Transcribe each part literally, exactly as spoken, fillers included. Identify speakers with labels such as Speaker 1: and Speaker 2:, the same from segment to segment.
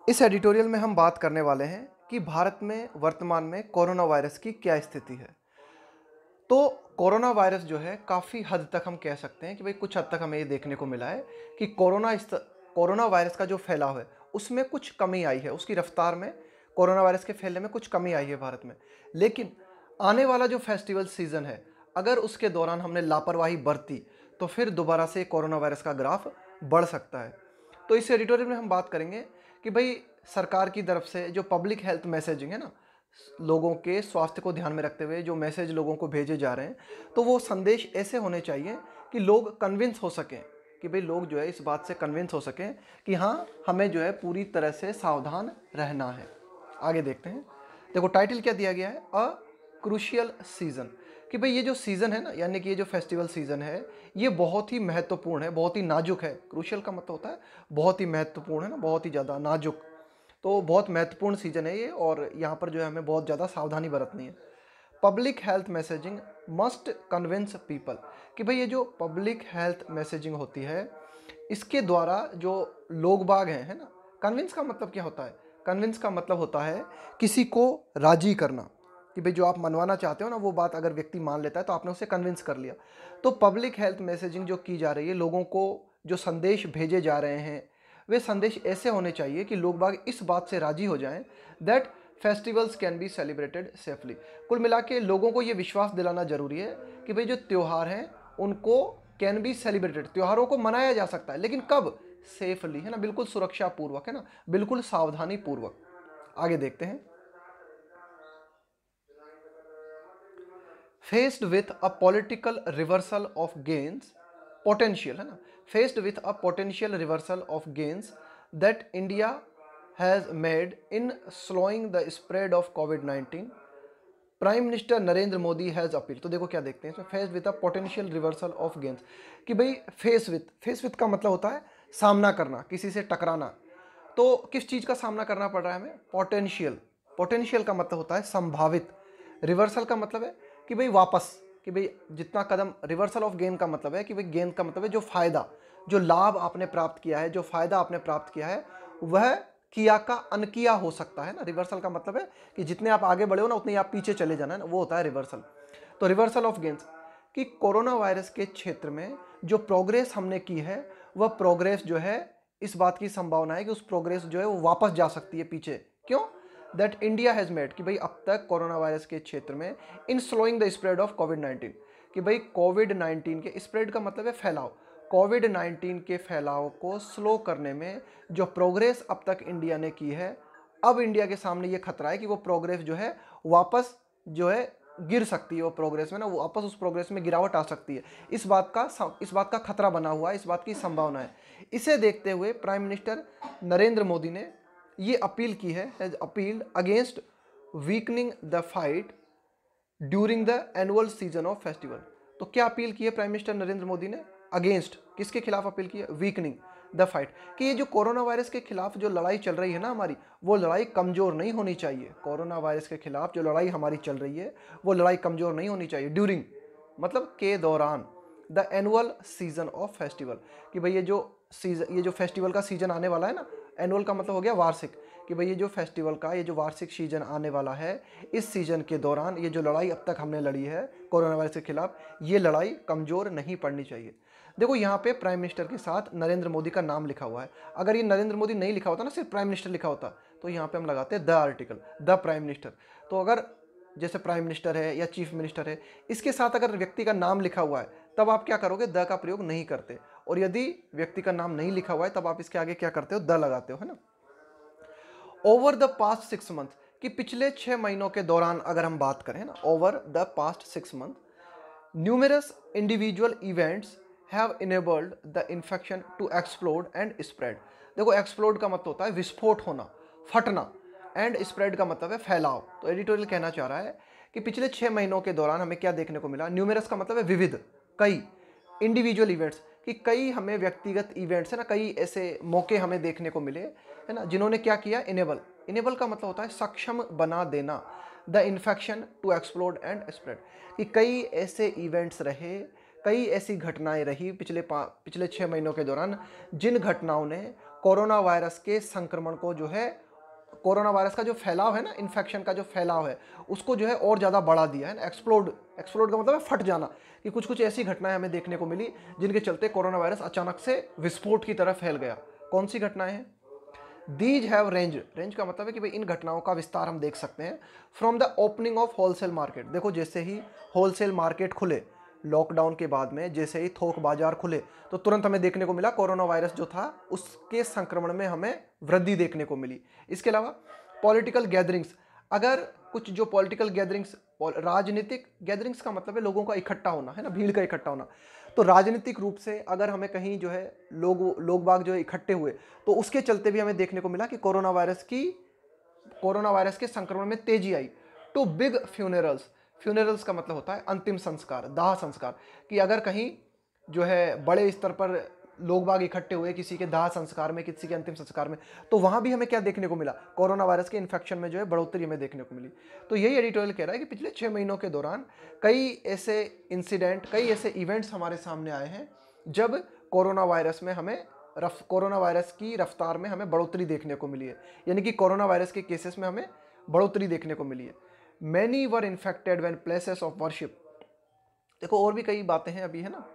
Speaker 1: इस एडिटोरियल में हम बात करने वाले हैं कि भारत में वर्तमान में कोरोना वायरस की क्या स्थिति है। तो कोरोना वायरस जो है काफ़ी हद तक हम कह सकते हैं कि भाई कुछ हद तक हमें ये देखने को मिला है कि कोरोना इस कोरोना वायरस का जो फैलाव है उसमें कुछ कमी आई है, उसकी रफ्तार में कोरोना वायरस के फैलने में कुछ कमी आई है भारत में। लेकिन आने वाला जो फेस्टिवल सीज़न है, अगर उसके दौरान हमने लापरवाही बरती तो फिर दोबारा से कोरोना वायरस का ग्राफ बढ़ सकता है। तो इस एडिटोरियल में हम बात करेंगे कि भाई सरकार की तरफ से जो पब्लिक हेल्थ मैसेजिंग है ना, लोगों के स्वास्थ्य को ध्यान में रखते हुए जो मैसेज लोगों को भेजे जा रहे हैं, तो वो संदेश ऐसे होने चाहिए कि लोग कन्विंस हो सकें, कि भाई लोग जो है इस बात से कन्विंस हो सकें कि हाँ हमें जो है पूरी तरह से सावधान रहना है। आगे देखते हैं। देखो टाइटल क्या दिया गया है, अ क्रूशियल सीज़न, कि भाई ये जो सीज़न है ना, यानी कि ये जो फेस्टिवल सीज़न है ये बहुत ही महत्वपूर्ण है, बहुत ही नाजुक है। क्रूशियल का मतलब होता है बहुत ही महत्वपूर्ण है ना, बहुत ही ज़्यादा नाजुक। तो बहुत महत्वपूर्ण सीज़न है ये, और यहाँ पर जो है हमें बहुत ज़्यादा सावधानी बरतनी है। Public health messaging must convince people, कि भाई ये जो पब्लिक हेल्थ मैसेजिंग होती है इसके द्वारा जो लोग बाग हैं, है ना, कन्विंस का मतलब क्या होता है? कन्विंस का मतलब होता है किसी को राजी करना, कि भाई जो आप मनवाना चाहते हो ना वो बात अगर व्यक्ति मान लेता है तो आपने उसे कन्विंस कर लिया। तो पब्लिक हेल्थ मैसेजिंग जो की जा रही है, लोगों को जो संदेश भेजे जा रहे हैं वे संदेश ऐसे होने चाहिए कि लोग बाग इस बात से राजी हो जाएं that festivals can be celebrated safely. कुल मिला के लोगों को ये विश्वास दिलाना जरूरी है कि भाई जो त्यौहार हैं उनको कैन बी सेलिब्रेटेड, त्योहारों को मनाया जा सकता है, लेकिन कब? सेफली, है ना, बिल्कुल सुरक्षा पूर्वक, है ना, बिल्कुल सावधानी पूर्वक। आगे देखते हैं। Faced with a political reversal of gains potential, है ना, faced with a potential reversal of gains that India has made in slowing the spread of COVID nineteen, prime minister Narendra Modi has appeal. तो देखो क्या देखते हैं इसमें, face with a potential reversal of gains, कि भाई फेस विथ, फेस विथ का मतलब होता है सामना करना, किसी से टकराना। तो किस चीज़ का सामना करना पड़ रहा है हमें? पोटेंशियल। पोटेंशियल का मतलब होता है संभावित। रिवर्सल का मतलब है कि भाई वापस, कि भाई जितना कदम, रिवर्सल ऑफ गेन का मतलब है कि भाई गेन का मतलब है जो फायदा, जो लाभ आपने प्राप्त किया है, जो फायदा आपने प्राप्त किया है वह किया का अनकिया हो सकता है ना। रिवर्सल का मतलब है कि जितने आप आगे बढ़े हो ना उतने ही आप पीछे चले जाना है ना, वो होता है रिवर्सल। तो रिवर्सल ऑफ गेन्स, कि कोरोना वायरस के क्षेत्र में जो प्रोग्रेस हमने की है वह प्रोग्रेस जो है, इस बात की संभावना है कि उस प्रोग्रेस जो है वो वापस जा सकती है पीछे। क्यों? दैट इंडिया हैज मेड, कि भाई अब तक कोरोना वायरस के क्षेत्र में in slowing the spread of COVID nineteen, कि भाई कोविड नाइनटीन के, स्प्रेड का मतलब है फैलाव, कोविड नाइनटीन के फैलाव को स्लो करने में जो प्रोग्रेस अब तक इंडिया ने की है, अब इंडिया के सामने ये खतरा है कि वो प्रोग्रेस जो है वापस जो है गिर सकती है, वो प्रोग्रेस में ना, वो वापस उस प्रोग्रेस में गिरावट आ सकती है। इस बात का इस बात का खतरा बना हुआ है, इस बात की संभावना है। इसे देखते हुए प्राइम मिनिस्टर नरेंद्र मोदी ने ये अपील की है, has appealed against weakening the fight during the annual season of festival. तो क्या अपील की है प्राइम मिनिस्टर नरेंद्र मोदी ने? अगेंस्ट, किसके खिलाफ अपील की है? वीकनिंग द फाइट, कि ये जो कोरोना वायरस के खिलाफ जो लड़ाई चल रही है ना हमारी, वो लड़ाई कमजोर नहीं होनी चाहिए। कोरोना वायरस के खिलाफ जो लड़ाई हमारी चल रही है वो लड़ाई कमजोर नहीं होनी चाहिए। ड्यूरिंग मतलब के दौरान, the annual season of festival, कि भाई ये जो सीजन, ये जो फेस्टिवल का सीजन आने वाला है ना, एनुअल का मतलब हो गया वार्षिक, कि भाई ये जो फेस्टिवल का, ये जो वार्षिक सीजन आने वाला है, इस सीजन के दौरान ये जो लड़ाई अब तक हमने लड़ी है कोरोना वायरस के खिलाफ, ये लड़ाई कमजोर नहीं पड़नी चाहिए। देखो यहाँ पे प्राइम मिनिस्टर के साथ नरेंद्र मोदी का नाम लिखा हुआ है। अगर ये नरेंद्र मोदी नहीं लिखा होता ना, सिर्फ प्राइम मिनिस्टर लिखा होता, तो यहाँ पे हम लगाते हैं the article, the prime minister. तो अगर जैसे प्राइम मिनिस्टर है या चीफ मिनिस्टर है, इसके साथ अगर व्यक्ति का नाम लिखा हुआ है तब आप क्या करोगे? द का प्रयोग नहीं करते। और यदि व्यक्ति का नाम नहीं लिखा हुआ है तब आप इसके आगे क्या करते हो? द लगाते हो, है ना। Over the past six month, कि पिछले छह महीनों के दौरान अगर हम बात करें ना, over the past six month numerous individual events have enabled the infection to explode and spread. देखो एक्सप्लोड का मतलब होता है विस्फोट होना, फटना, एंड स्प्रेड का मतलब है फैलाव। तो एडिटोरियल कहना चाह रहा है कि पिछले छह महीनों के दौरान हमें क्या देखने को मिला? न्यूमेरस का मतलब है विविध, कई, इंडिविजुअल इवेंट्स, कि कई हमें व्यक्तिगत इवेंट्स है ना, कई ऐसे मौके हमें देखने को मिले, है ना, जिन्होंने क्या किया? इनेबल। इनेबल का मतलब होता है सक्षम बना देना, the infection to explode and spread, कि कई ऐसे इवेंट्स रहे, कई ऐसी घटनाएं रही पिछले पिछले छः महीनों के दौरान जिन घटनाओं ने कोरोना वायरस के संक्रमण को जो है, कोरोना वायरस का जो फैलाव है ना, इन्फेक्शन का जो फैलाव है, उसको जो है और ज़्यादा बढ़ा दिया है ना। एक्सप्लोड, एक्सप्लोड का मतलब है फट जाना, कि कुछ कुछ ऐसी घटनाएं हमें देखने को मिली जिनके चलते कोरोना वायरस अचानक से विस्फोट की तरह फैल गया। कौन सी घटनाएं हैं? दीज हैव रेंज, रेंज का मतलब है कि भाई इन घटनाओं का विस्तार हम देख सकते हैं from the opening of wholesale market. देखो जैसे ही होलसेल मार्केट खुले लॉकडाउन के बाद में, जैसे ही थोक बाजार खुले, तो तुरंत हमें देखने को मिला कोरोना वायरस जो था उसके संक्रमण में हमें वृद्धि देखने को मिली। इसके अलावा पॉलिटिकल गैदरिंग्स, अगर कुछ जो पॉलिटिकल गैदरिंग्स, राजनीतिक गैदरिंग्स का मतलब है लोगों का इकट्ठा होना, है ना, भीड़ का इकट्ठा होना। तो राजनीतिक रूप से अगर हमें कहीं जो है लोग लोग बाग जो है इकट्ठे हुए, तो उसके चलते भी हमें देखने को मिला कि कोरोना वायरस की कोरोना वायरस के संक्रमण में तेजी आई। टू बिग फ्यूनरल्स, फ्यूनरल्स का मतलब होता है अंतिम संस्कार, दाह संस्कार, कि अगर कहीं जो है बड़े स्तर पर लोग बाग इकट्ठे हुए किसी के दाह संस्कार में, किसी के अंतिम संस्कार में, तो वहां भी हमें क्या देखने को मिला? कोरोना वायरस के इन्फेक्शन में जो है बढ़ोतरी हमें देखने को मिली। तो यही एडिटोरियल कह रहा है कि पिछले छः महीनों के दौरान कई ऐसे इंसिडेंट, कई ऐसे इवेंट्स हमारे सामने आए हैं जब कोरोना वायरस में हमें रफ कोरोना वायरस की रफ्तार में हमें बढ़ोतरी देखने को मिली है, यानी कि कोरोना वायरस के केसेस में हमें बढ़ोतरी देखने को मिली है। Many were infected when places of worship, देखो और भी कई बातें हैं अभी, है ना।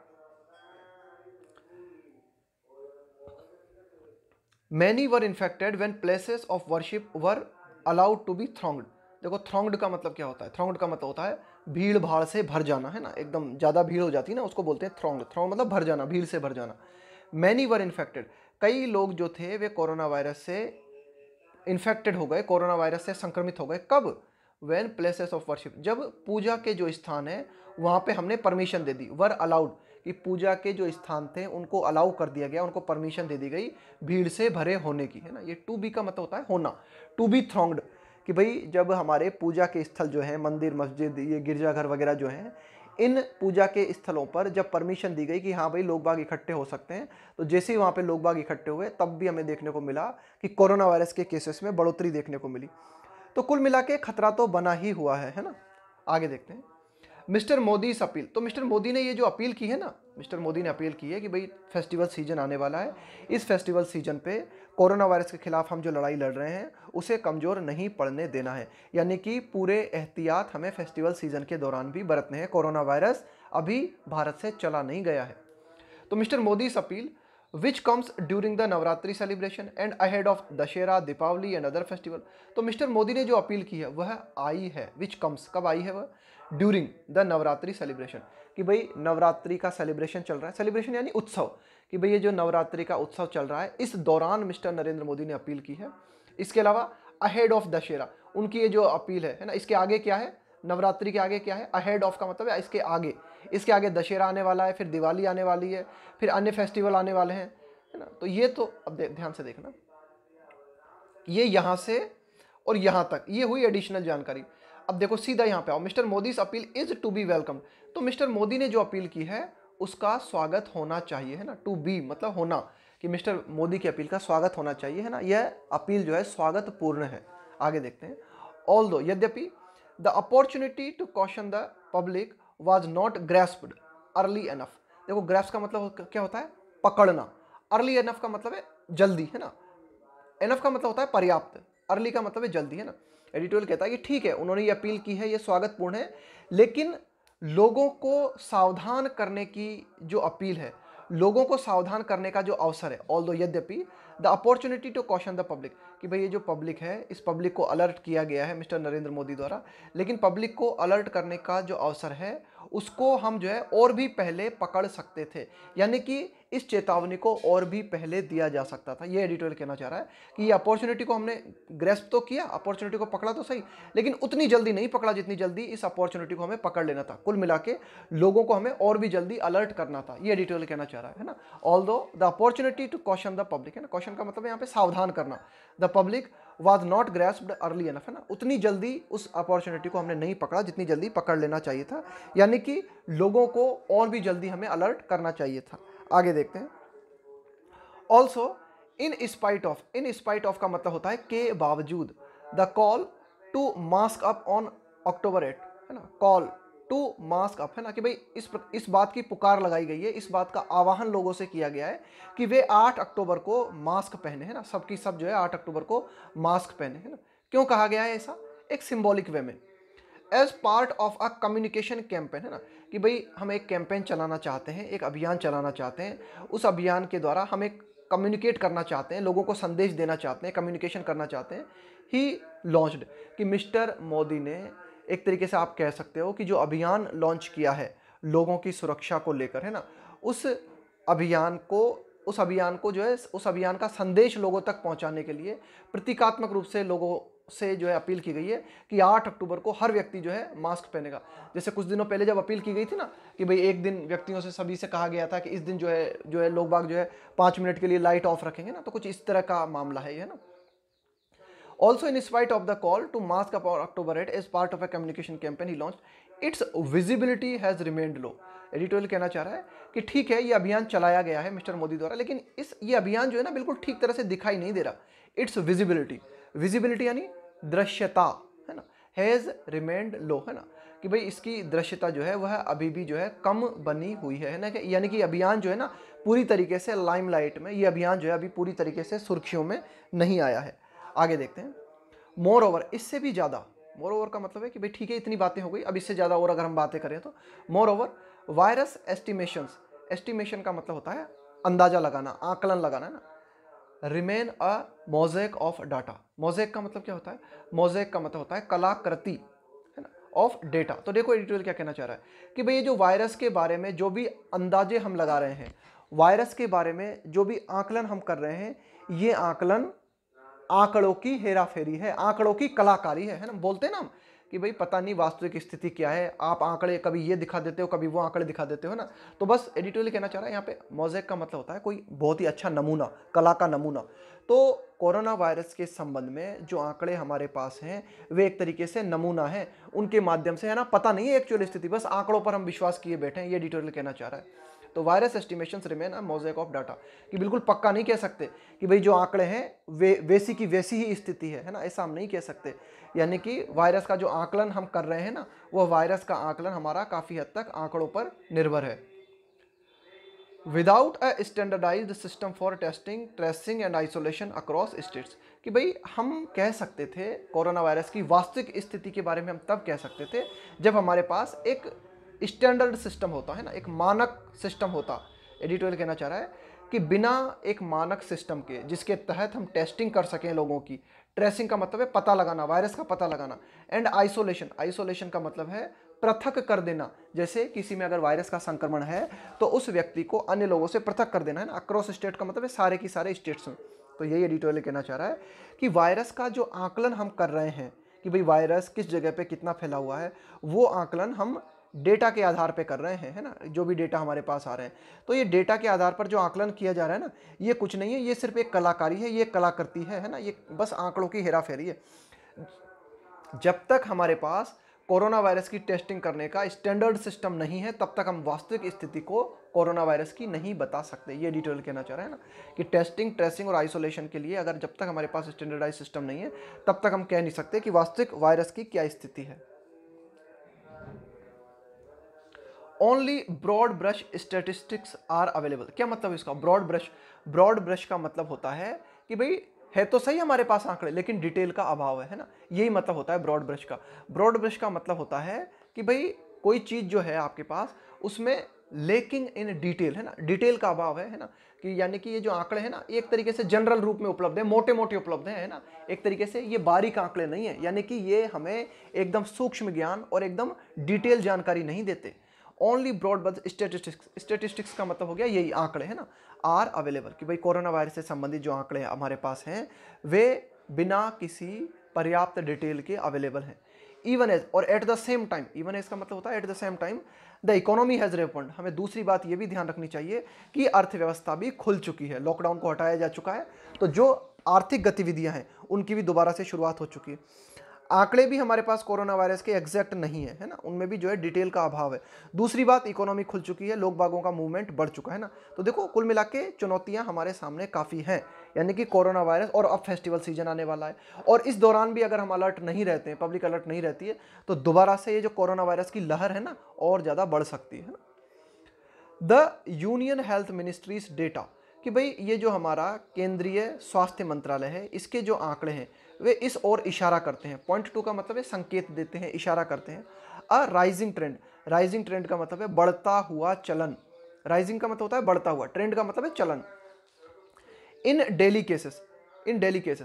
Speaker 1: Many were infected when places of worship were allowed to be thronged. देखो थ्रॉन्ग्ड का मतलब क्या होता है? थ्रॉन्ग्ड का मतलब होता है भीड़ भाड़ से भर जाना, है ना, एकदम ज़्यादा भीड़ हो जाती है ना, उसको बोलते हैं थ्रॉन्ग्ड। थ्रॉन्ग मतलब भर जाना, भीड़ से भर जाना। मैनी वर इन्फेक्टेड, कई लोग जो थे वे कोरोना वायरस से इन्फेक्टेड हो गए, कोरोना वायरस से संक्रमित हो गए। कब? व्हेन प्लेसेस ऑफ वर्शिप, जब पूजा के जो स्थान है वहाँ पे हमने permission they the. Were allowed, कि पूजा के जो स्थान थे उनको अलाउ कर दिया गया, उनको परमिशन दे दी गई भीड़ से भरे होने की, है ना। ये टू बी का मतलब होता है होना, टू बी थ्रॉन्ग्ड, कि भाई जब हमारे पूजा के स्थल जो हैं, मंदिर, मस्जिद, ये गिरजाघर वगैरह जो हैं, इन पूजा के स्थलों पर जब परमिशन दी गई कि हाँ भाई लोग बाग इकट्ठे हो सकते हैं, तो जैसे ही वहाँ पे लोग बाग इकट्ठे हुए तब भी हमें देखने को मिला कि कोरोना वायरस के केसेस में बढ़ोतरी देखने को मिली। तो कुल मिला के खतरा तो बना ही हुआ है, है ना। आगे देखते हैं मिस्टर मोदी इस अपील। तो मिस्टर मोदी ने ये जो अपील की है ना, मिस्टर मोदी ने अपील की है कि भाई फेस्टिवल सीजन आने वाला है, इस फेस्टिवल सीजन पे कोरोना वायरस के खिलाफ हम जो लड़ाई लड़ रहे हैं उसे कमज़ोर नहीं पड़ने देना है, यानी कि पूरे एहतियात हमें फेस्टिवल सीजन के दौरान भी बरतने हैं। कोरोना वायरस अभी भारत से चला नहीं गया है। तो मिस्टर मोदी इस appeal which comes during the Navratri celebration and ahead of Dussehra, Deepavali and other festival. तो मिस्टर मोदी ने जो अपील की है वह आई है, विच कम्स, कब आई है वह? ड्यूरिंग द नवरात्रि सेलिब्रेशन, कि भाई नवरात्रि का सेलिब्रेशन चल रहा है, सेलिब्रेशन यानी उत्सव, कि भाई ये जो नवरात्रि का उत्सव चल रहा है इस दौरान मिस्टर नरेंद्र मोदी ने अपील की है। इसके अलावा अहेड ऑफ दशहरा, उनकी ये जो अपील है, है ना, इसके आगे क्या है? नवरात्रि के आगे क्या है? अहेड ऑफ का मतलब है इसके आगे, इसके आगे दशहरा आने वाला है, फिर दिवाली आने वाली है, फिर अन्य फेस्टिवल आने वाले हैं, है ना। तो ये तो अब ध्यान से देखना, ये यहाँ से और यहाँ तक ये हुई एडिशनल जानकारी। अब देखो सीधा यहाँ पे आओ, Mr Modi appeal is to be welcome. तो मिस्टर मोदी ने जो अपील की है उसका स्वागत होना चाहिए, है ना। टू बी मतलब होना, कि मिस्टर मोदी की अपील का स्वागत होना चाहिए, है ना। यह अपील जो है स्वागत पूर्ण है। आगे देखते हैं। ऑल्दो, यद्यपि the opportunity to caution the public was not grasped early enough. देखो ग्रेस्प का मतलब क्या होता है? पकड़ना। अर्ली एनफ का मतलब है जल्दी, है ना। एनफ का मतलब होता है पर्याप्त, अर्ली का मतलब है जल्दी, है ना। एडिटोरियल कहता है कि ठीक है उन्होंने ये अपील की है, ये स्वागतपूर्ण है, लेकिन लोगों को सावधान करने की जो अपील है, लोगों को सावधान करने का जो अवसर है, ऑल्दो यद्यपि the opportunity to caution the public, कि भाई ये जो पब्लिक है इस पब्लिक को अलर्ट किया गया है मिस्टर नरेंद्र मोदी द्वारा, लेकिन पब्लिक को अलर्ट करने का जो अवसर है उसको हम जो है और भी पहले पकड़ सकते थे, यानी कि इस चेतावनी को और भी पहले दिया जा सकता था। ये एडिटोरियल कहना चाह रहा है कि ये अपॉर्चुनिटी को हमने ग्रेस्प तो किया, अपॉर्चुनिटी को पकड़ा तो सही, लेकिन उतनी जल्दी नहीं पकड़ा जितनी जल्दी इस अपॉर्चुनिटी को हमें पकड़ लेना था। कुल मिला के लोगों को हमें और भी जल्दी अलर्ट करना था, ये एडिटोरियल कहना चाह रहा है ना। Although the opportunity to caution the public, है ना, कॉशन का मतलब यहाँ पे सावधान करना, the public was not grasped early enough, है ना, उतनी जल्दी उस अपॉर्चुनिटी को हमने नहीं पकड़ा जितनी जल्दी पकड़ लेना चाहिए था, यानी कि लोगों को और भी जल्दी हमें अलर्ट करना चाहिए था। आगे देखते हैं। Also in spite of, in spite of का मतलब होता है के बावजूद, the call to mask up on October eight, है ना, कॉल टू मास्क अप, है ना, कि भाई इस इस बात की पुकार लगाई गई है, इस बात का आह्वान लोगों से किया गया है कि वे आठ अक्टूबर को मास्क पहने, है ना, सबकी सब जो है आठ अक्टूबर को मास्क पहने, है ना। क्यों कहा गया है ऐसा? एक सिंबॉलिक वे में, as part of a communication campaign, है ना, कि भाई हम एक कैंपेन चलाना चाहते हैं, एक अभियान चलाना चाहते हैं, उस अभियान के द्वारा हम एक कम्युनिकेट करना चाहते हैं, लोगों को संदेश देना चाहते हैं, कम्युनिकेशन करना चाहते हैं। ही लॉन्च्ड, कि मिस्टर मोदी ने एक तरीके से आप कह सकते हो कि जो अभियान लॉन्च किया है लोगों की सुरक्षा को लेकर, है ना, उस अभियान को उस अभियान को जो है उस अभियान का संदेश लोगों तक पहुंचाने के लिए प्रतीकात्मक रूप से लोगों से जो है अपील की गई है कि आठ अक्टूबर को हर व्यक्ति जो है मास्क पहनेगा। जैसे कुछ दिनों पहले जब अपील की गई थी ना कि भाई एक दिन व्यक्तियों से सभी से कहा गया था कि इस दिन जो है जो है लोग बाग जो है पाँच मिनट के लिए लाइट ऑफ रखेंगे ना, तो कुछ इस तरह का मामला है ये, है ना। Also, in spite of the call to mask up on October eighth as part of a communication campaign he launched, its visibility has remained low. Editorial कहना चाह रहा है कि ठीक है ये अभियान चलाया गया है मिस्टर मोदी द्वारा, लेकिन इस ये अभियान जो है ना बिल्कुल ठीक तरह से दिखाई नहीं दे रहा। इट्स विजिबिलिटी, विजिबिलिटी यानी दृश्यता, है ना, हैज़ रिमेंड लो, है ना, कि भाई इसकी दृश्यता जो है वह अभी भी जो है कम बनी हुई है, है ना, यानी कि अभियान जो है ना पूरी तरीके से लाइमलाइट में, ये अभियान जो है अभी पूरी तरीके से सुर्खियों में नहीं आया है। आगे देखते हैं। मोर ओवर, इससे भी ज़्यादा, मोर ओवर का मतलब है कि भाई ठीक है इतनी बातें हो गई, अब इससे ज़्यादा और अगर हम बातें करें तो moreover virus estimations, estimation का मतलब होता है अंदाजा लगाना, आकलन लगाना, है ना। Remain a mosaic of data, mosaic का मतलब क्या होता है? मोज़ेक का मतलब होता है कलाकृति, है ना, ऑफ डेटा। तो देखो एडिटोरियल क्या कहना चाह रहा है कि भाई ये जो वायरस के बारे में जो भी अंदाजे हम लगा रहे हैं, वायरस के बारे में जो भी आकलन हम कर रहे हैं, ये आकलन आंकड़ों की हेराफेरी है, आंकड़ों की कलाकारी है, है ना। बोलते हैं ना हम कि भाई पता नहीं वास्तविक स्थिति क्या है, आप आंकड़े कभी ये दिखा देते हो कभी वो आंकड़े दिखा देते हो ना। तो बस एडिटोरियल कहना चाह रहा है यहाँ पे मोज़ेक का मतलब होता है कोई बहुत ही अच्छा नमूना, कला का नमूना। तो कोरोना वायरस के संबंध में जो आंकड़े हमारे पास हैं वे एक तरीके से नमूना है, उनके माध्यम से, है ना, पता नहीं है एक्चुअल स्थिति, बस आंकड़ों पर हम विश्वास किए बैठे हैं, ये एडिटोरियल कहना चाह रहा है। तो virus estimations remain a mosaic of data, कि बिल्कुल पक्का नहीं कह सकते कि भाई जो आंकड़े हैं वे वैसी की वैसी ही स्थिति है, है ना, ऐसा हम नहीं कह सकते। यानी कि वायरस का जो आकलन हम कर रहे हैं ना, वह वायरस का आकलन हमारा काफ़ी हद तक आंकड़ों पर निर्भर है। Without a standardised system for testing, tracing and isolation across states, कि भाई हम कह सकते थे कोरोना वायरस की वास्तविक स्थिति के बारे में हम तब कह सकते थे जब हमारे पास एक स्टैंडर्ड सिस्टम होता है ना, एक मानक सिस्टम होता। एडिटोरियल कहना चाह रहा है कि बिना एक मानक सिस्टम के जिसके तहत हम टेस्टिंग कर सकें लोगों की, ट्रेसिंग का मतलब है पता लगाना, वायरस का पता लगाना, एंड आइसोलेशन, आइसोलेशन का मतलब है पृथक कर देना। जैसे किसी में अगर वायरस का संक्रमण है तो उस व्यक्ति को अन्य लोगों से पृथक कर देना, है ना। अक्रॉस स्टेट का मतलब है सारे की सारे स्टेट्स में। तो यही एडिटोरियल कहना चाह रहा है कि वायरस का जो आकलन हम कर रहे हैं कि भाई वायरस किस जगह पे कितना फैला हुआ है, वो आकलन हम डेटा के आधार पे कर रहे हैं, है ना, जो भी डेटा हमारे पास आ रहे हैं। तो ये डेटा के आधार पर जो आकलन किया जा रहा है ना, ये कुछ नहीं है, ये सिर्फ एक कलाकारी है, ये कलाकृति है, है ना, ये बस आंकड़ों की हेराफेरी है। जब तक हमारे पास कोरोना वायरस की टेस्टिंग करने का स्टैंडर्ड सिस्टम नहीं है तब तक हम वास्तविक स्थिति को कोरोना वायरस की नहीं बता सकते। ये डिटेल कहना चाह रहा है ना कि टेस्टिंग, ट्रेसिंग और आइसोलेशन के लिए अगर जब तक हमारे पास स्टैंडर्डाइज सिस्टम नहीं है तब तक हम कह नहीं सकते कि वास्तविक वायरस की क्या स्थिति है। Only broad brush statistics are available. क्या मतलब इसका? ब्रॉड ब्रश, ब्रॉड ब्रश का मतलब होता है कि भाई है तो सही हमारे पास आंकड़े लेकिन डिटेल का अभाव है, है ना, यही मतलब होता है ब्रॉड ब्रश का। ब्रॉड ब्रश का मतलब होता है कि भाई कोई चीज़ जो है आपके पास उसमें लेकिंग इन डिटेल, है ना, डिटेल का अभाव है, है ना, कि यानी कि ये जो आंकड़े हैं ना एक तरीके से जनरल रूप में उपलब्ध है, मोटे मोटे उपलब्ध है, है ना, एक तरीके से ये बारीक आंकड़े नहीं है, यानी कि ये हमें एकदम सूक्ष्म ज्ञान और एकदम डिटेल जानकारी नहीं देते। Only broad brush statistics, statistics का मतलब हो गया यही आंकड़े, है ना, आर अवेलेबल, कि भाई कोरोना वायरस से संबंधित जो आंकड़े हमारे पास हैं वे बिना किसी पर्याप्त डिटेल के अवेलेबल हैं। इवन एज और at the same time, even as का मतलब होता है at the same time the economy has reopened. हमें दूसरी बात ये भी ध्यान रखनी चाहिए कि अर्थव्यवस्था भी खुल चुकी है, लॉकडाउन को हटाया जा चुका है, तो जो आर्थिक गतिविधियां हैं उनकी भी दोबारा से शुरुआत हो चुकी है। आंकड़े भी हमारे पास कोरोना वायरस के एग्जैक्ट नहीं है, है ना, उनमें भी जो है डिटेल का अभाव है। दूसरी बात, इकोनॉमी खुल चुकी है, लोग बागों का मूवमेंट बढ़ चुका है ना। तो देखो कुल मिला के चुनौतियां हमारे सामने काफ़ी हैं, यानी कि कोरोना वायरस, और अब फेस्टिवल सीजन आने वाला है, और इस दौरान भी अगर हम अलर्ट नहीं रहते हैं, पब्लिक अलर्ट नहीं रहती है, तो दोबारा से ये जो कोरोना वायरस की लहर है ना और ज़्यादा बढ़ सकती है ना। The union health ministry's data, कि भाई ये जो हमारा केंद्रीय स्वास्थ्य मंत्रालय है, इसके जो आंकड़े हैं वे इस ओर इशारा करते हैं। पॉइंट टू का मतलब है संकेत देते हैं, इशारा करते हैं। A rising trend, rising trend का मतलब है बढ़ता हुआ चलन, राइजिंग का मतलब होता है बढ़ता हुआ, ट्रेंड का मतलब है चलन। In daily cases, in daily cases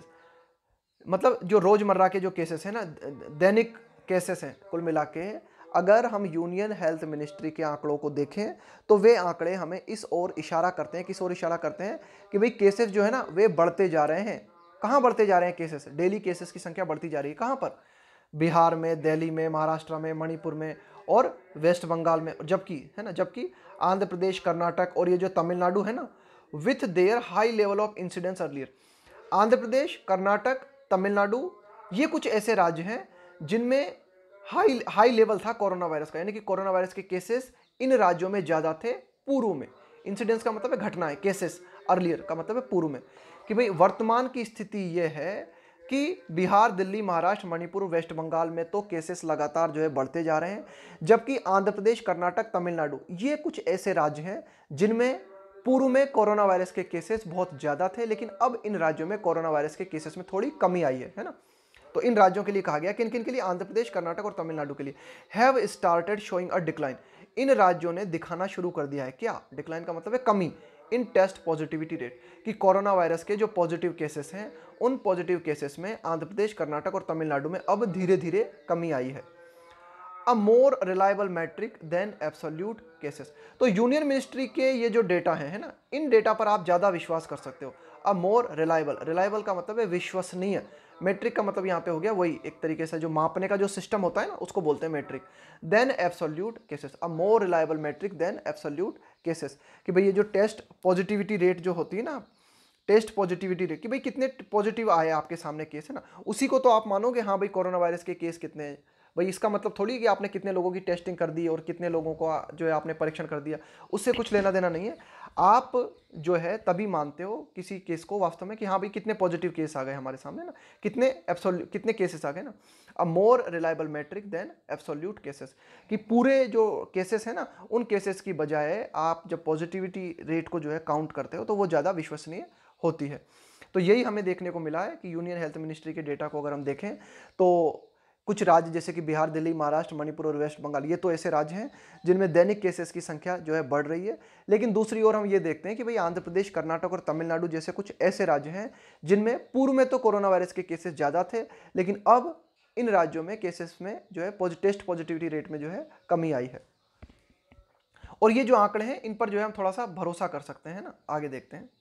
Speaker 1: मतलब जो रोजमर्रा के जो केसेस हैं ना, दैनिक केसेस हैं कुल मिला के, अगर हम यूनियन हेल्थ मिनिस्ट्री के आंकड़ों को देखें तो वे आंकड़े हमें इस ओर इशारा करते हैं, किस ओर इशारा करते हैं कि भाई केसेस जो है ना वे बढ़ते जा रहे हैं। कहाँ बढ़ते जा रहे हैं केसेस, डेली केसेस की संख्या बढ़ती जा रही है, कहाँ पर, बिहार में, दिल्ली में, महाराष्ट्र में, मणिपुर में और वेस्ट बंगाल में, जबकि है ना, जबकि आंध्र प्रदेश, कर्नाटक और ये जो तमिलनाडु है ना, with their high level of incidence earlier. Andhra Pradesh, Karnataka, Tamil Nadu ये कुछ ऐसे राज्य हैं जिनमें हाई हाई लेवल था कोरोना वायरस का, यानी कि कोरोना वायरस के केसेस इन राज्यों में ज़्यादा थे पूर्व में। इंसिडेंस का मतलब है घटनाएं, केसेस, अर्लियर का मतलब है पूर्व में। कि भाई वर्तमान की स्थिति ये है कि बिहार, दिल्ली, महाराष्ट्र, मणिपुर, वेस्ट बंगाल में तो केसेस लगातार जो है बढ़ते जा रहे हैं, जबकि आंध्र प्रदेश, कर्नाटक, तमिलनाडु ये कुछ ऐसे राज्य हैं जिनमें पूर्व में कोरोना वायरस के केसेस बहुत ज़्यादा थे, लेकिन अब इन राज्यों में कोरोना वायरस के केसेस में थोड़ी कमी आई है, है ना। तो इन राज्यों के लिए कहा गया, किन किन के लिए, आंध्र प्रदेश, कर्नाटक और तमिलनाडु के लिए, have started showing a decline, इन राज्यों ने दिखाना शुरू कर दिया है। क्या, डिक्लाइन का मतलब है कमी, इन टेस्ट पॉजिटिविटी रेट, कि कोरोना वायरस के जो पॉजिटिव केसेस हैं उन पॉजिटिव केसेस में आंध्र प्रदेश, कर्नाटक और तमिलनाडु में अब धीरे धीरे कमी आई है। A more reliable metric than absolute cases, तो यूनियन मिनिस्ट्री के ये जो डेटा है, है ना, इन डेटा पर आप ज़्यादा विश्वास कर सकते हो। अ मोर रिलायबल, रिलायबल का मतलब है विश्वसनीय, मेट्रिक का मतलब यहाँ पे हो गया वही एक तरीके से जो मापने का जो सिस्टम होता है ना उसको बोलते हैं metric. Than absolute cases, a more reliable metric than absolute cases, कि भाई ये जो टेस्ट पॉजिटिविटी रेट जो होती है ना, टेस्ट पॉजिटिविटी रेट, कि भाई कितने पॉजिटिव आए आपके सामने केस, है ना, उसी को तो आप मानोगे। हाँ भाई कोरोना वायरस के केस कितने हैं, भाई इसका मतलब थोड़ी कि आपने कितने लोगों की टेस्टिंग कर दी और कितने लोगों को जो है आपने परीक्षण कर दिया, उससे कुछ लेना देना नहीं है। आप जो है तभी मानते हो किसी केस को वास्तव में कि हाँ भाई कितने पॉजिटिव केस आ गए हमारे सामने ना, कितने एब्सोल्यूट कितने केसेस आ गए ना। A more reliable metric than absolute cases, कि पूरे जो केसेस है ना उन केसेस की बजाय आप जब पॉजिटिविटी रेट को जो है काउंट करते हो तो वो ज़्यादा विश्वसनीय होती है। तो यही हमें देखने को मिला है कि यूनियन हेल्थ मिनिस्ट्री के डेटा को अगर हम देखें तो कुछ राज्य जैसे कि बिहार, दिल्ली, महाराष्ट्र, मणिपुर और वेस्ट बंगाल ये तो ऐसे राज्य हैं जिनमें दैनिक केसेस की संख्या जो है बढ़ रही है। लेकिन दूसरी ओर हम ये देखते हैं कि भाई आंध्र प्रदेश, कर्नाटक और तमिलनाडु जैसे कुछ ऐसे राज्य हैं जिनमें पूर्व में तो कोरोना वायरस के केसेस ज़्यादा थे, लेकिन अब इन राज्यों में केसेस में जो है टेस्ट पॉजिटिविटी रेट में जो है कमी आई है। और ये जो आंकड़े हैं इन पर जो है हम थोड़ा सा भरोसा कर सकते हैं ना। आगे देखते हैं।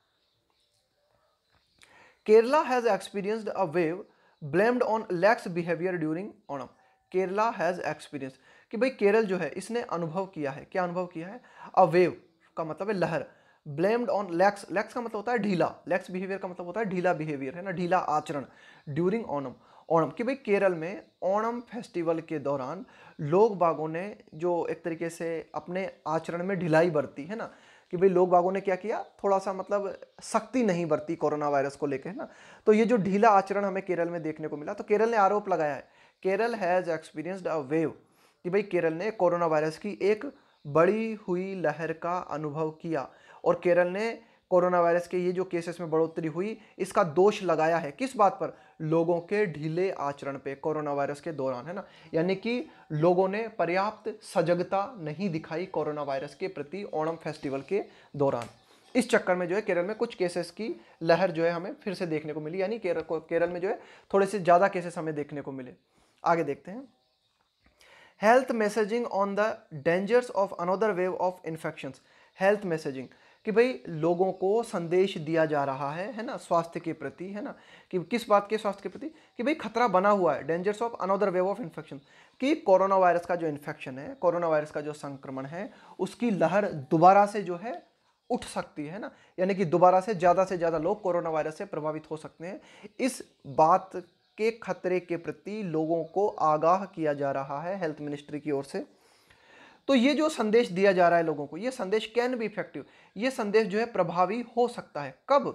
Speaker 1: Kerala has experienced a wave blamed on lax behaviour during Onam. Kerala has experience, कि भाई केरल जो है इसने अनुभव किया है, क्या अनुभव किया है, अ वेव का मतलब है लहर, ब्लेम्ड ऑन लैक्स, लैक्स का मतलब होता है ढीला, लैक्स बिहेवियर का मतलब होता है ढीला बिहेवियर, है ना, ढीला आचरण, ड्यूरिंग ओणम, ओणम, कि भाई केरल में ओणम फेस्टिवल के दौरान लोग बागों ने जो एक तरीके से अपने आचरण में ढिलाई बरती, है ना, कि भाई लोग बागों ने क्या किया, थोड़ा सा मतलब सख्ती नहीं बरती कोरोना वायरस को लेकर, है ना। तो ये जो ढीला आचरण हमें केरल में देखने को मिला, तो केरल ने आरोप लगाया है, Kerala has experienced a wave, कि भाई केरल ने कोरोना वायरस की एक बढ़ी हुई लहर का अनुभव किया, और केरल ने कोरोना वायरस के ये जो केसेस में बढ़ोतरी हुई इसका दोष लगाया है, किस बात पर, लोगों के ढीले आचरण पे कोरोना वायरस के दौरान, है ना, यानी कि लोगों ने पर्याप्त सजगता नहीं दिखाई कोरोना वायरस के प्रति ओणम फेस्टिवल के दौरान। इस चक्कर में जो है केरल में कुछ केसेस की लहर जो है हमें फिर से देखने को मिली, यानी केरल को केरल में जो है थोड़े से ज़्यादा केसेस हमें देखने को मिले। आगे देखते हैं। Health messaging on the dangers of another wave of infections. Health messaging, कि भाई लोगों को संदेश दिया जा रहा है, है ना, स्वास्थ्य के प्रति, है ना, कि किस बात के स्वास्थ्य के प्रति, कि भाई खतरा बना हुआ है, dangers of another wave of infection, कि कोरोना वायरस का जो इन्फेक्शन है, कोरोना वायरस का जो संक्रमण है उसकी लहर दोबारा से जो है उठ सकती है ना, यानी कि दोबारा से ज़्यादा से ज़्यादा लोग कोरोना वायरस से प्रभावित हो सकते हैं। इस बात के खतरे के प्रति लोगों को आगाह किया जा रहा है हेल्थ मिनिस्ट्री की ओर से। तो ये जो संदेश दिया जा रहा है लोगों को, ये संदेश कैन बी इफेक्टिव, ये संदेश जो है प्रभावी हो सकता है, कब,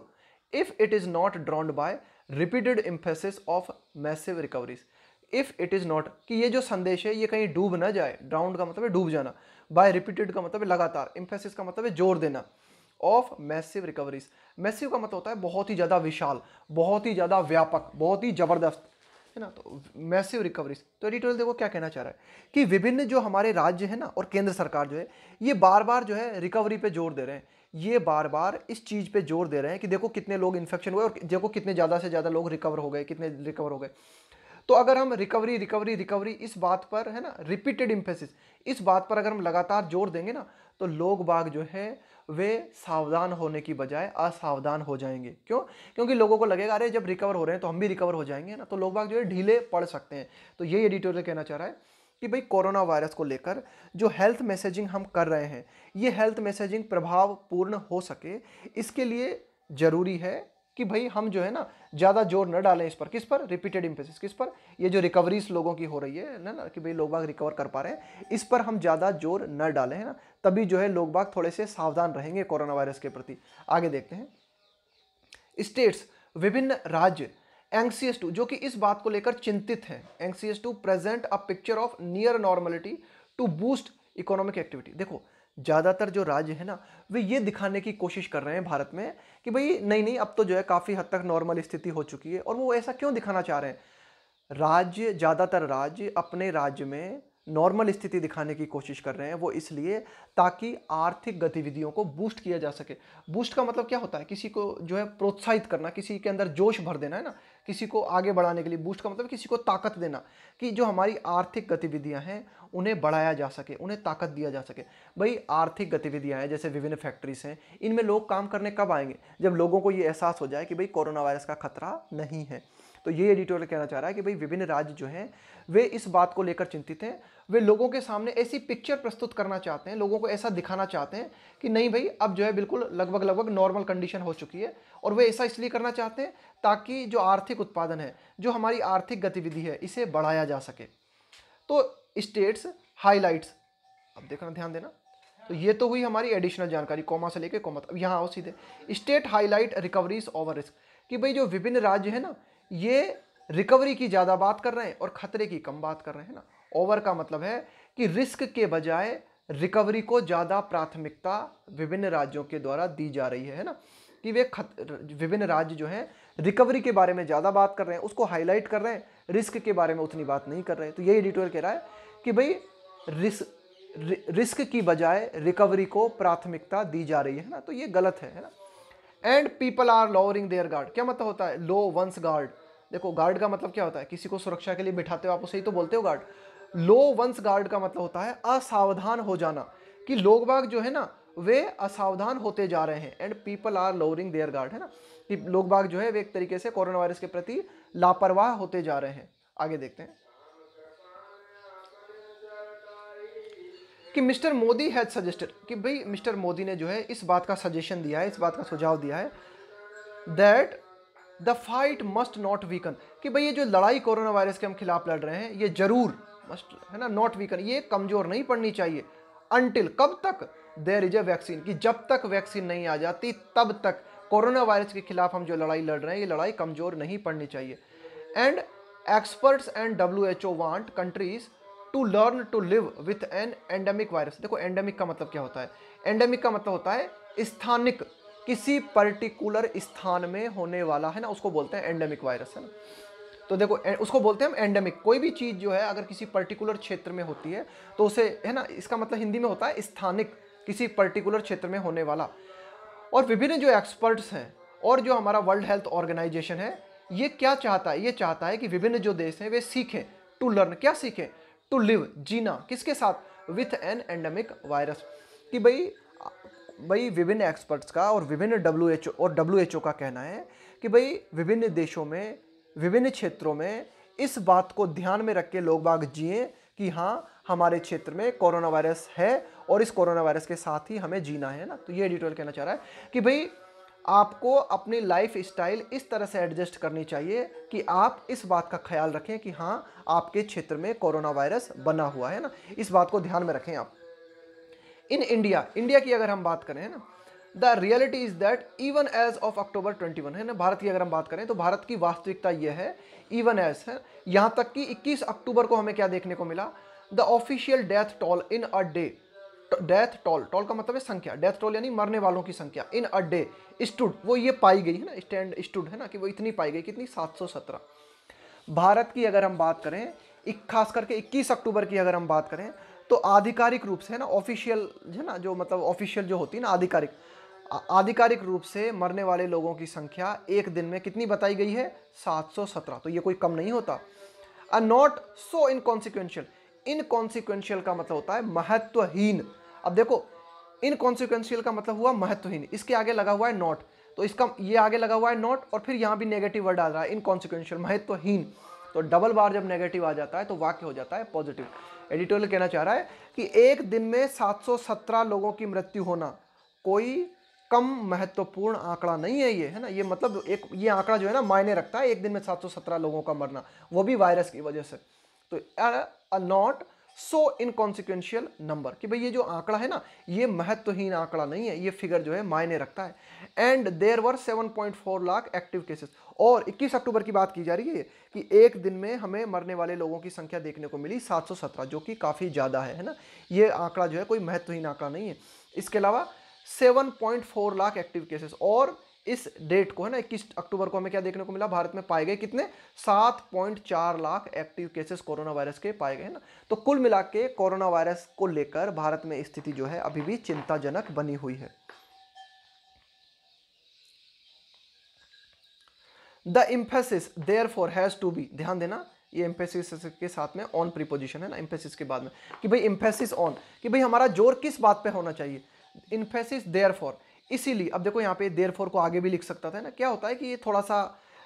Speaker 1: if it is not drowned by repeated emphasis of massive recoveries. If it is not, कि ये जो संदेश है ये कहीं डूब ना जाए, ड्राउंड का मतलब है डूब जाना, बाय रिपीटेड का मतलब है लगातार, एम्फेसिस का मतलब है जोर देना, ऑफ मैसिव रिकवरीज। मैसिव का मतलब होता है बहुत ही ज्यादा विशाल, बहुत ही ज्यादा व्यापक, बहुत ही जबरदस्त, है ना। तो मैसिव रिकवरीज। तो एडिटोरियल देखो क्या कहना चाह रहा है कि विभिन्न जो हमारे राज्य है ना और केंद्र सरकार जो है ये बार बार जो है रिकवरी पे जोर दे रहे हैं, ये बार बार इस चीज पे जोर दे रहे हैं कि देखो कितने लोग इन्फेक्शन हुए और देखो कितने ज्यादा से ज्यादा लोग रिकवर हो गए, कितने रिकवर हो गए। तो अगर हम रिकवरी रिकवरी रिकवरी इस बात पर, है ना, रिपीटेड एम्फेसिस, इस बात पर अगर हम लगातार जोर देंगे ना, तो लोग बाग जो है वे सावधान होने की बजाय असावधान हो जाएंगे। क्यों? क्योंकि लोगों को लगेगा अरे जब रिकवर हो रहे हैं तो हम भी रिकवर हो जाएंगे ना, तो लोग बाग जो है ढीले पड़ सकते हैं। तो ये एडिटोरियल कहना चाह रहा है कि भाई कोरोना वायरस को लेकर जो हेल्थ मैसेजिंग हम कर रहे हैं, ये हेल्थ मैसेजिंग प्रभावपूर्ण हो सके, इसके लिए जरूरी है कि भाई हम जो है ना ज़्यादा जोर न डालें इस पर। किस पर? Repeated emphasis. किस पर? ये जो रिकवरीज लोगों की हो रही है ना ना कि भाई लोग बाग रिकवर कर पा रहे हैं, इस पर हम ज़्यादा जोर न डालें, है ना, तभी जो है लोग बाग थोड़े से सावधान रहेंगे कोरोना वायरस के प्रति। आगे देखते हैं। स्टेट्स, विभिन्न राज्य, एंक्सियस टू, जो कि इस बात को लेकर चिंतित हैं, anxious to present a picture of near normality to boost economic activity. देखो ज़्यादातर जो राज्य है ना वे ये दिखाने की कोशिश कर रहे हैं भारत में कि भाई नहीं नहीं अब तो जो है काफ़ी हद तक नॉर्मल स्थिति हो चुकी है। और वो ऐसा क्यों दिखाना चाह रहे हैं? राज्य, ज़्यादातर राज्य अपने राज्य में नॉर्मल स्थिति दिखाने की कोशिश कर रहे हैं, वो इसलिए ताकि आर्थिक गतिविधियों को बूस्ट किया जा सके। बूस्ट का मतलब क्या होता है? किसी को जो है प्रोत्साहित करना, किसी के अंदर जोश भर देना, है ना, किसी को आगे बढ़ाने के लिए। बूस्ट का मतलब किसी को ताकत देना, कि जो हमारी आर्थिक गतिविधियां हैं उन्हें बढ़ाया जा सके, उन्हें ताकत दिया जा सके। भाई आर्थिक गतिविधियां हैं जैसे विभिन्न फैक्ट्रीज हैं, इनमें लोग काम करने कब आएंगे? जब लोगों को ये एहसास हो जाए कि भाई कोरोना वायरस का खतरा नहीं है। तो ये एडिटोरियल कहना चाह रहा है कि भाई विभिन्न राज्य जो हैं वे इस बात को लेकर चिंतित हैं, वे लोगों के सामने ऐसी पिक्चर प्रस्तुत करना चाहते हैं, लोगों को ऐसा दिखाना चाहते हैं कि नहीं भाई अब जो है बिल्कुल लगभग लगभग नॉर्मल कंडीशन हो चुकी है। और वे ऐसा इसलिए करना चाहते हैं ताकि जो आर्थिक उत्पादन है, जो हमारी आर्थिक गतिविधि है, इसे बढ़ाया जा सके। तो स्टेट्स हाईलाइट्स, अब देखना, ध्यान देना, तो ये तो हुई हमारी एडिशनल जानकारी, कॉमा से लेके कॉमा। अब यहाँ आओ सीधे, state highlight recoveries over risk, कि भाई जो विभिन्न राज्य है ना ये रिकवरी की ज़्यादा बात कर रहे हैं और खतरे की कम बात कर रहे हैं ना। ओवर का मतलब है कि रिस्क के बजाय रिकवरी को ज़्यादा प्राथमिकता विभिन्न राज्यों के द्वारा दी जा रही है, है ना, कि वे खत विभिन्न राज्य जो हैं रिकवरी के बारे में ज़्यादा बात कर रहे हैं, उसको हाईलाइट कर रहे हैं, रिस्क के बारे में उतनी बात नहीं कर रहे हैं। तो ये एडिटोरियल कह रहा है कि भाई रिस्क रिस्क की बजाय रिकवरी को प्राथमिकता दी जा रही है ना, तो ये गलत है, है ना। And people are lowering their guard, क्या मतलब होता है? Low one's guard. देखो गार्ड का मतलब क्या होता है? किसी को सुरक्षा के लिए बिठाते हो आप, उसे ही तो बोलते हो गार्ड। लो वंस गार्ड का मतलब होता है असावधान हो जाना, कि लोग बाग जो है ना वे असावधान होते जा रहे हैं। And people are lowering their guard, है ना, कि लोग बाग जो है वे एक तरीके से कोरोना वायरस के प्रति लापरवाह होते जा रहे हैं। आगे देखते हैं कि मिस्टर मोदी हैज सजेस्टेड, कि भाई मिस्टर मोदी ने जो है इस बात का सजेशन दिया है, इस बात का सुझाव दिया है, that the fight must not weaken, कि भाई ये जो लड़ाई कोरोना वायरस के हम खिलाफ लड़ रहे हैं ये जरूर मस्ट, है ना, नॉट वीकन, ये कमजोर नहीं पड़नी चाहिए। अनटिल, कब तक? देयर इज अ वैक्सीन, कि जब तक वैक्सीन नहीं आ जाती तब तक कोरोना वायरस के खिलाफ हम जो लड़ाई लड़ रहे हैं ये लड़ाई कमजोर नहीं पड़नी चाहिए। And experts and W H O want countries to learn to live with an endemic virus. देखो एंडेमिक का मतलब क्या होता है? एंडेमिक का मतलब होता है स्थानिक, किसी पर्टिकुलर स्थान में होने वाला, है ना, उसको बोलते हैं एंडेमिक वायरस, है ना। तो देखो उसको बोलते हैं हम एंडेमिक। कोई भी चीज जो है अगर किसी पर्टिकुलर क्षेत्र में होती है तो उसे, है ना, इसका मतलब हिंदी में होता है स्थानिक, किसी पर्टिकुलर क्षेत्र में होने वाला। और विभिन्न जो एक्सपर्ट्स हैं और जो हमारा वर्ल्ड हेल्थ ऑर्गेनाइजेशन है ये क्या चाहता है? ये चाहता है कि विभिन्न जो देश हैं वे सीखें, टू लर्न, क्या सीखें? टू लिव, जीना, किसके साथ? विथ एन एंडेमिक वायरस, कि भाई भाई विभिन्न एक्सपर्ट्स का और विभिन्न डब्ल्यू एच ओ और डब्ल्यू एच ओ का कहना है कि भाई विभिन्न देशों में, विभिन्न क्षेत्रों में इस बात को ध्यान में रख के लोग बाग जिए कि हाँ हमारे क्षेत्र में कोरोना वायरस है और इस कोरोना वायरस के साथ ही हमें जीना है ना। तो ये एडिटोरियल कहना चाह रहा है कि भाई आपको अपनी लाइफ स्टाइल इस तरह से एडजस्ट करनी चाहिए कि आप इस बात का ख्याल रखें कि हाँ आपके क्षेत्र में कोरोना वायरस बना हुआ है ना, इस बात को ध्यान में रखें आप। इन इंडिया, इंडिया की अगर हम बात करें, है ना, the reality is that even as of October twenty one है ना, भारत की अगर हम बात करें तो भारत की वास्तविकता यह है, इवन एज है, यहाँ तक कि इक्कीस अक्टूबर को हमें क्या देखने को मिला, the official death toll in a day, death toll, toll का मतलब है संख्या, डेथ टोल यानी मरने वालों की संख्या, इन अ डे स्टूड, वो ये पाई गई है ना, स्टैंड स्टूड है ना, कि वो इतनी पाई गई, कितनी, सात सौ सत्रह। भारत की अगर हम बात करें, खास करके इक्कीस अक्टूबर की अगर हम बात करें तो आधिकारिक रूप से है ना, ऑफिशियल है ना, जो मतलब ऑफिशियल जो होती है ना, आधिकारिक आधिकारिक रूप से मरने वाले लोगों की संख्या एक दिन में कितनी बताई गई है, सात सौ सत्रह। तो ये कोई कम नहीं होता। A not so inconsequential, inconsequential का मतलब होता है महत्वहीन। अब देखो, इनकॉन्सिक्वेंशियल का मतलब हुआ महत्वहीन, इसके आगे लगा हुआ है नॉट, तो इसका ये आगे लगा हुआ है नॉट और फिर यहाँ भी नेगेटिव वर्ड आ रहा है, इनकॉन्सिक्वेंशियल, महत्वहीन। तो डबल बार जब नेगेटिव आ जाता है तो वाक्य हो जाता है पॉजिटिव। एडिटोरियल कहना चाह रहा है कि एक दिन में सात सौ सत्रह लोगों की मृत्यु होना कोई कम महत्वपूर्ण आंकड़ा नहीं है, ये है ना, ये मतलब एक ये आंकड़ा जो है ना मायने रखता है, एक दिन में सात सौ सत्रह लोगों का मरना, वो भी वायरस की वजह से। तो a not so inconsequential number, कि भाई ये जो आंकड़ा है ना, ये महत्वहीन आंकड़ा नहीं है, ये फिगर जो है मायने रखता है। And there were seven point four lakh active cases, और इक्कीस अक्टूबर की बात की जा रही है कि एक दिन में हमें मरने वाले लोगों की संख्या देखने को मिली सात सौ सत्रह, जो कि काफ़ी ज़्यादा है है ना, ये आंकड़ा जो है कोई महत्वहीन आंकड़ा नहीं है। इसके अलावा seven point four lakh active cases, और इस डेट को है ना, इक्कीस अक्टूबर को हमें क्या देखने को मिला, भारत में पाए गए कितने, सात पॉइंट चार lakh active cases corona virus के पाए गए, है ना। तो कुल मिला के कोरोना वायरस को लेकर भारत में स्थिति जो है अभी भी चिंताजनक बनी हुई है। The emphasis therefore has to be, ध्यान देना, ये एम्फेसिस के साथ में ऑन प्रीपोजिशन है ना, एम्फेसिस के बाद में, कि भाई एम्फेसिस ऑन, कि भाई हमारा जोर किस बात पे होना चाहिए, एम्फेसिस देयरफॉर, इसीलिए। अब देखो यहाँ पे देयरफॉर को आगे भी लिख सकता था ना, क्या होता है कि ये थोड़ा सा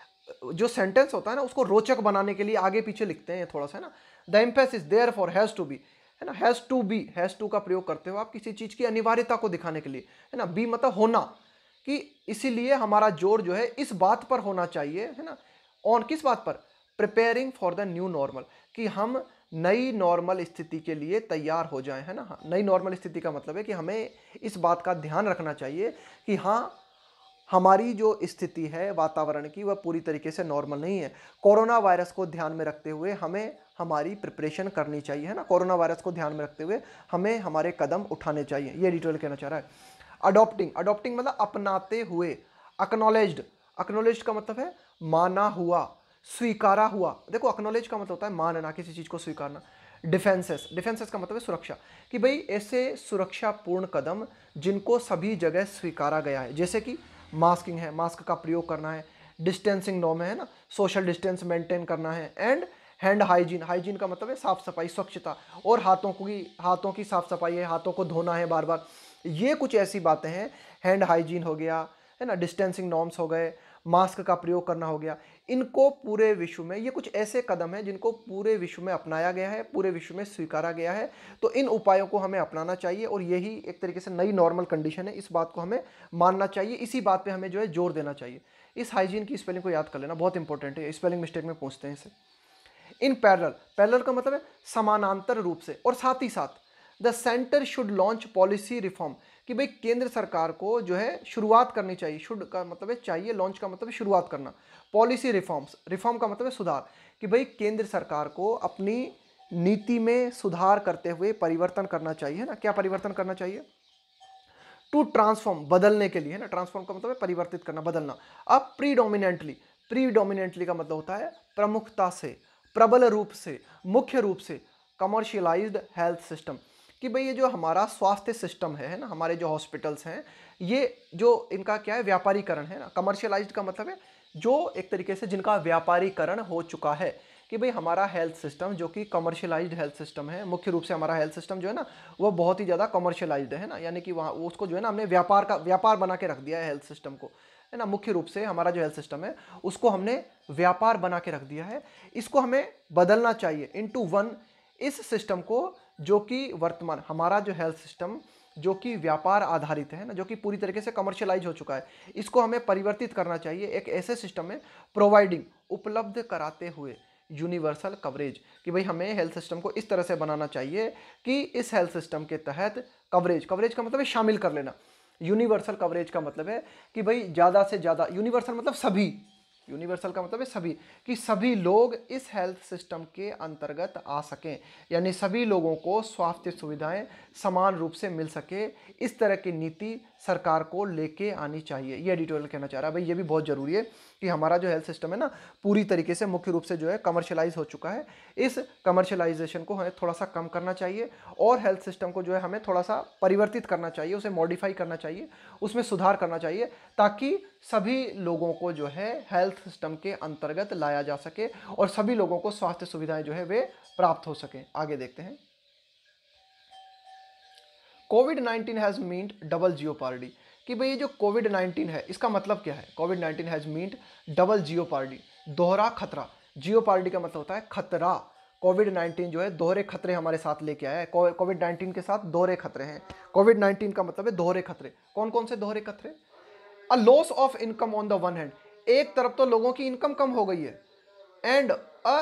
Speaker 1: जो सेंटेंस होता है ना, उसको रोचक बनाने के लिए आगे पीछे लिखते हैं थोड़ा सा, है ना। The emphasis therefore has to be, है ना, has to be, has to का प्रयोग करते हो आप किसी चीज की अनिवार्यता को दिखाने के लिए, है ना, बी मतलब होना, कि इसीलिए हमारा जोर जो है इस बात पर होना चाहिए, है ना, ऑन किस बात पर, preparing for the new normal, कि हम नई नॉर्मल स्थिति के लिए तैयार हो जाएं, है ना। नई नॉर्मल स्थिति का मतलब है कि हमें इस बात का ध्यान रखना चाहिए कि हाँ, हमारी जो स्थिति है वातावरण की, वह पूरी तरीके से नॉर्मल नहीं है। कोरोना वायरस को ध्यान में रखते हुए हमें हमारी प्रिपरेशन करनी चाहिए, है ना, कोरोना वायरस को ध्यान में रखते हुए हमें हमारे कदम उठाने चाहिए, ये एडिटोरियल कहना चाह रहा है। अडॉप्टिंग, अडॉप्टिंग मतलब अपनाते हुए। एक्नॉलेज्ड, एक्नॉलेज्ड का मतलब है माना हुआ, स्वीकारा हुआ। देखो, एक्नॉलेज का मतलब होता है मानना, किसी चीज को स्वीकारना। डिफेंसेस, डिफेंसेस का मतलब है सुरक्षा, कि भाई ऐसे सुरक्षापूर्ण कदम जिनको सभी जगह स्वीकारा गया है, जैसे कि मास्किंग है, मास्क का प्रयोग करना है, डिस्टेंसिंग नॉर्म है ना, सोशल डिस्टेंस मेंटेन करना है, एंड हैंड हाइजीन, हाइजीन का मतलब है साफ सफाई, स्वच्छता, और हाथों की हाथों की साफ सफाई है, हाथों को धोना है बार बार। ये कुछ ऐसी बातें हैं, हैंड हाइजीन हो गया, है ना, डिस्टेंसिंग नॉर्म्स हो गए, मास्क का प्रयोग करना हो गया। इनको पूरे विश्व में, ये कुछ ऐसे कदम हैं जिनको पूरे विश्व में अपनाया गया है, पूरे विश्व में स्वीकारा गया है। तो इन उपायों को हमें अपनाना चाहिए, और यही एक तरीके से नई नॉर्मल कंडीशन है, इस बात को हमें मानना चाहिए, इसी बात पे हमें जो है जोर देना चाहिए। इस हाइजीन की स्पेलिंग को याद कर लेना, बहुत इंपॉर्टेंट है, स्पेलिंग मिस्टेक में पूछते हैं इसे। इन पैरेलल, पैरेलल का मतलब है समानांतर रूप से, और साथ ही साथ the centre should launch policy reform, कि भाई केंद्र सरकार को जो है शुरुआत करनी चाहिए, शुड का मतलब है चाहिए, लॉन्च का मतलब है शुरुआत करना, पॉलिसी रिफॉर्म्स, रिफॉर्म का मतलब है सुधार, कि भाई केंद्र सरकार को अपनी नीति में सुधार करते हुए परिवर्तन करना चाहिए ना। क्या परिवर्तन करना चाहिए, टू ट्रांसफॉर्म, बदलने के लिए, है ना, ट्रांसफॉर्म का मतलब है परिवर्तित करना, बदलना। अब प्रीडोमिनेंटली, प्रीडोमिनेंटली का मतलब होता है प्रमुखता से, प्रबल रूप से, मुख्य रूप से, कमर्शियलाइज्ड हेल्थ सिस्टम, कि भाई ये जो हमारा स्वास्थ्य सिस्टम है, है ना, हमारे जो हॉस्पिटल्स हैं, ये जो इनका क्या है, व्यापारीकरण है ना। कमर्शियलाइज्ड का मतलब है जो एक तरीके से जिनका व्यापारीकरण हो चुका है, कि भाई हमारा हेल्थ सिस्टम जो कि कमर्शियलाइज्ड हेल्थ सिस्टम है, मुख्य रूप से हमारा हेल्थ सिस्टम जो है ना, वो बहुत ही ज़्यादा कमर्शियलाइज्ड है ना, यानी कि वहाँ उसको जो है ना हमने व्यापार का व्यापार बना के रख दिया है हेल्थ सिस्टम को, है ना। मुख्य रूप से हमारा जो हेल्थ सिस्टम है उसको हमने व्यापार बना के रख दिया है, इसको हमें बदलना चाहिए इनटू वन, इस सिस्टम को जो कि वर्तमान हमारा जो हेल्थ सिस्टम जो कि व्यापार आधारित है ना, जो कि पूरी तरीके से कमर्शियलाइज हो चुका है, इसको हमें परिवर्तित करना चाहिए एक ऐसे सिस्टम में, प्रोवाइडिंग, उपलब्ध कराते हुए, यूनिवर्सल कवरेज, कि भाई हमें हेल्थ सिस्टम को इस तरह से बनाना चाहिए कि इस हेल्थ सिस्टम के तहत कवरेज, कवरेज का मतलब है शामिल कर लेना, यूनिवर्सल कवरेज का मतलब है कि भाई ज़्यादा से ज़्यादा, यूनिवर्सल मतलब सभी, यूनिवर्सल का मतलब है सभी, कि सभी लोग इस हेल्थ सिस्टम के अंतर्गत आ सकें, यानी सभी लोगों को स्वास्थ्य सुविधाएं समान रूप से मिल सके। इस तरह की नीति सरकार को लेके आनी चाहिए, ये एडिटोरियल कहना चाह रहा है। भाई ये भी बहुत ज़रूरी है कि हमारा जो हेल्थ सिस्टम है ना पूरी तरीके से मुख्य रूप से जो है कमर्शलाइज हो चुका है। इस कमर्शलाइजेशन को हमें थोड़ा सा कम करना चाहिए और हेल्थ सिस्टम को जो है हमें थोड़ा सा परिवर्तित करना चाहिए, उसे मॉडिफाई करना चाहिए, उसमें सुधार करना चाहिए, ताकि सभी लोगों को जो है हेल्थ सिस्टम के अंतर्गत लाया जा सके और सभी लोगों को स्वास्थ्य सुविधाएं जो है वे प्राप्त हो सकें। आगे देखते हैं। COVID nineteen has meant double jeopardy, कि भाई ये जो कोविड नाइन्टीन है इसका मतलब क्या है। COVID nineteen has meant double jeopardy, दोहरा खतरा। जियोपार्डी का मतलब होता है खतरा। कोविड नाइन्टीन जो है दोहरे खतरे हमारे साथ लेके आया है। कोविड नाइन्टीन के साथ दोहरे खतरे हैं। कोविड नाइन्टीन का मतलब है दोहरे खतरे। कौन कौन से दोहरे खतरे? A loss of income on the one hand, एक तरफ तो लोगों की इनकम कम हो गई है, and a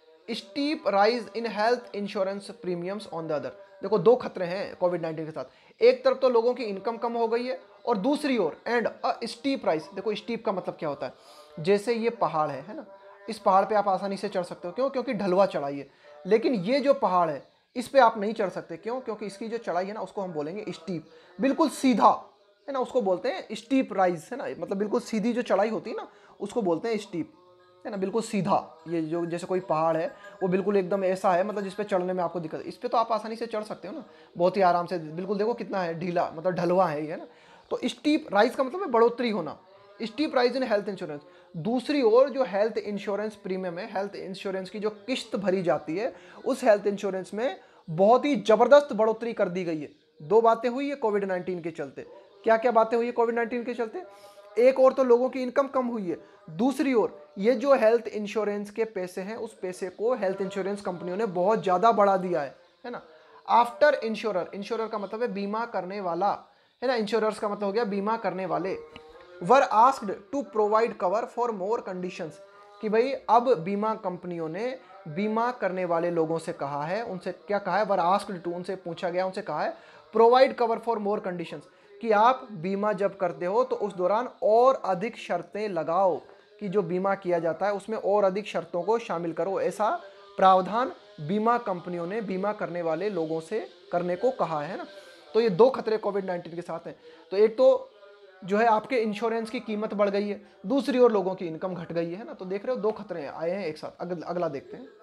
Speaker 1: steep rise in health insurance premiums on the other. देखो दो खतरे हैं कोविड नाइन्टीन के साथ, एक तरफ तो लोगों की इनकम कम हो गई है और दूसरी ओर एंड अ स्टीप राइज। देखो स्टीप का मतलब क्या होता है, जैसे ये पहाड़ है है ना, इस पहाड़ पे आप आसानी से चढ़ सकते हो, क्यों? क्योंकि ढलवा चढ़ाई है। लेकिन ये जो पहाड़ है इस पे आप नहीं चढ़ सकते, क्यों? क्योंकि इसकी जो चढ़ाई है ना उसको हम बोलेंगे स्टीप, बिल्कुल सीधा है ना, उसको बोलते हैं स्टीप राइज है ना, मतलब बिल्कुल सीधी जो चढ़ाई होती है ना उसको बोलते हैं स्टीप है ना, बिल्कुल सीधा। ये जो जैसे कोई पहाड़ है वो बिल्कुल एकदम ऐसा है, मतलब जिस पे चढ़ने में आपको दिक्कत है, इस पे तो आप आसानी से चढ़ सकते हो ना बहुत ही आराम से, बिल्कुल देखो कितना है ढीला, मतलब ढलवा है ये है ना। तो स्टीप राइज का मतलब है बढ़ोतरी होना, steep rise in health insurance. दूसरी ओर जो हेल्थ इंश्योरेंस प्रीमियम है, हेल्थ इंश्योरेंस की जो किस्त भरी जाती है, उस हेल्थ इंश्योरेंस में बहुत ही जबरदस्त बढ़ोतरी कर दी गई है। दो बातें हुई है कोविड नाइन्टीन के चलते। क्या क्या बातें हुई है कोविड नाइन्टीन के चलते? एक और तो लोगों की इनकम कम हुई है, दूसरी ओर ये जो हेल्थ इंश्योरेंस के पैसे हैं उस पैसे को हेल्थ इंश्योरेंस कंपनियों ने बहुत ज़्यादा बढ़ा दिया है है ना। आफ्टर इंश्योरर, इंश्योरर का मतलब है बीमा करने वाला है ना, इंश्योरर्स का मतलब हो गया बीमा करने वाले, were asked to provide cover for more conditions, कि भाई अब बीमा कंपनियों ने बीमा करने वाले लोगों से कहा है, उनसे क्या कहा है, वर आस्क्ड टू, उनसे पूछा गया, उनसे कहा है provide cover for more conditions, कि आप बीमा जब करते हो तो उस दौरान और अधिक शर्तें लगाओ, कि जो बीमा किया जाता है उसमें और अधिक शर्तों को शामिल करो। ऐसा प्रावधान बीमा कंपनियों ने बीमा करने वाले लोगों से करने को कहा है ना। तो ये दो खतरे कोविड नाइन्टीन के साथ हैं। तो एक तो जो है आपके इंश्योरेंस की कीमत बढ़ गई है, दूसरी ओर लोगों की इनकम घट गई है ना। तो देख रहे हो दो खतरे आए हैं एक साथ। अगला अगला देखते हैं।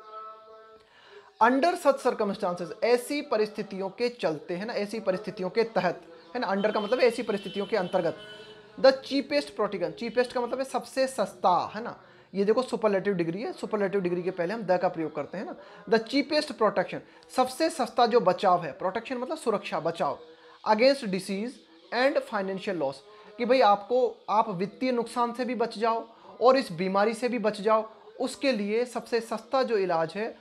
Speaker 1: अंडर सच सर्कमस्टांसेस, ऐसी परिस्थितियों के चलते है ना, ऐसी परिस्थितियों के तहत है ना, अंडर का मतलब ऐसी परिस्थितियों के अंतर्गत, द चीपेस्ट प्रोटेक्शन, चीपेस्ट का मतलब है सबसे सस्ता है ना, ये देखो सुपरलेटिव डिग्री है, सुपरलेटिव डिग्री के पहले हम द का प्रयोग करते हैं ना। द चीपेस्ट प्रोटेक्शन, सबसे सस्ता जो बचाव है, प्रोटेक्शन मतलब सुरक्षा, बचाव, against disease and financial loss, कि भाई आपको आप वित्तीय नुकसान से भी बच जाओ और इस बीमारी से भी बच जाओ, उसके लिए सबसे सस्ता जो इलाज है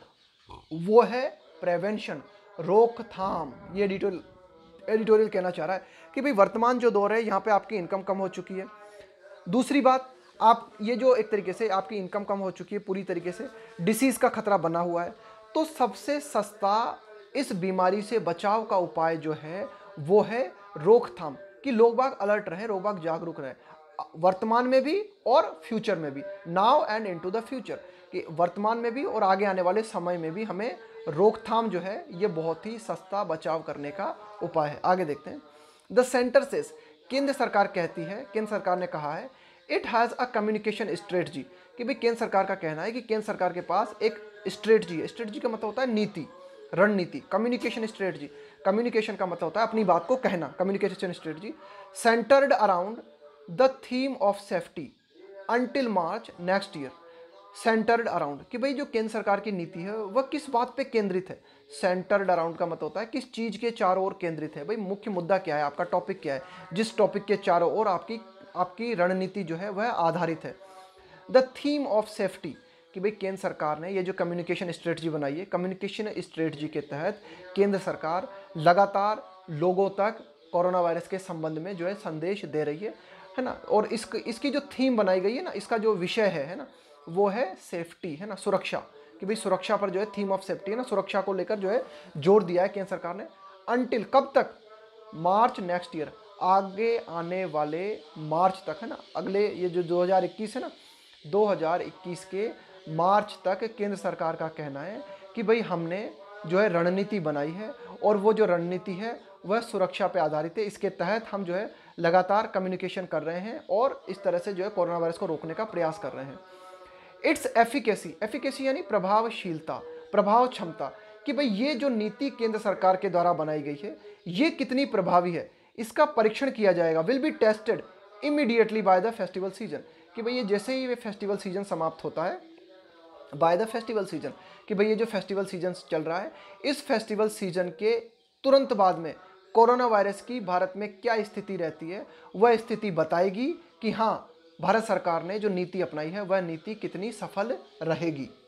Speaker 1: वो है प्रिवेंशन, रोकथाम। ये एडिटोरियल एडिटोरियल कहना चाह रहा है कि भाई वर्तमान जो दौर है यहाँ पे आपकी इनकम कम हो चुकी है, दूसरी बात आप ये जो एक तरीके से आपकी इनकम कम हो चुकी है, पूरी तरीके से डिसीज़ का खतरा बना हुआ है, तो सबसे सस्ता इस बीमारी से बचाव का उपाय जो है वो है रोकथाम, कि लोग बाग अलर्ट रहे, लोग बाग जागरूक रहे, वर्तमान में भी और फ्यूचर में भी, now and into the future, कि वर्तमान में भी और आगे आने वाले समय में भी हमें रोकथाम जो है ये बहुत ही सस्ता बचाव करने का उपाय है। आगे देखते हैं। द सेंटर सेज, केंद्र सरकार कहती है, केंद्र सरकार ने कहा है, it has a communication strategy, कि भाई केंद्र सरकार का कहना है कि केंद्र सरकार के पास एक स्ट्रेटजी है। स्ट्रेटजी का मतलब होता है नीति, रणनीति। कम्युनिकेशन स्ट्रेटजी, कम्युनिकेशन का मतलब होता है अपनी बात को कहना, communication strategy centred around the theme of safety until March next year. Centred around, कि भाई जो केंद्र सरकार की नीति है वह किस बात पे केंद्रित है। सेंटर्ड अराउंड का मतलब होता है किस चीज़ के चारों ओर केंद्रित है, भाई मुख्य मुद्दा क्या है, आपका टॉपिक क्या है, जिस टॉपिक के चारों ओर आपकी आपकी रणनीति जो है वह आधारित है। द थीम ऑफ सेफ्टी, कि भाई केंद्र सरकार ने ये जो कम्युनिकेशन स्ट्रेटजी बनाई है, कम्युनिकेशन स्ट्रेटजी के तहत केंद्र सरकार लगातार लोगों तक कोरोना वायरस के संबंध में जो है संदेश दे रही है है ना। और इस इसकी जो थीम बनाई गई है ना, इसका जो विषय है है ना वो है सेफ्टी है ना, सुरक्षा, कि भाई सुरक्षा पर जो है थीम ऑफ सेफ्टी है ना, सुरक्षा को लेकर जो है जोर दिया है केंद्र सरकार ने। अंटिल, कब तक, मार्च नेक्स्ट ईयर, आगे आने वाले मार्च तक, है ना, अगले ये जो दो हज़ार इक्कीस है ना, दो हज़ार इक्कीस के मार्च तक केंद्र सरकार का कहना है कि भाई हमने जो है रणनीति बनाई है और वो जो रणनीति है वह सुरक्षा पे आधारित है। इसके तहत हम जो है लगातार कम्युनिकेशन कर रहे हैं और इस तरह से जो है कोरोना वायरस को रोकने का प्रयास कर रहे हैं। इट्स एफिकेसी, एफिकेसी यानी प्रभावशीलता, प्रभाव क्षमता, कि भाई ये जो नीति केंद्र सरकार के द्वारा बनाई गई है ये कितनी प्रभावी है, इसका परीक्षण किया जाएगा। Will be tested immediately by the festival season, कि भाई ये जैसे ही ये फेस्टिवल सीजन समाप्त होता है, बाय द फेस्टिवल सीजन, कि भाई ये जो फेस्टिवल सीजन चल रहा है इस फेस्टिवल सीजन के तुरंत बाद में कोरोना वायरस की भारत में क्या स्थिति रहती है वह स्थिति बताएगी कि हाँ भारत सरकार ने जो नीति अपनाई है वह नीति कितनी सफल रहेगी।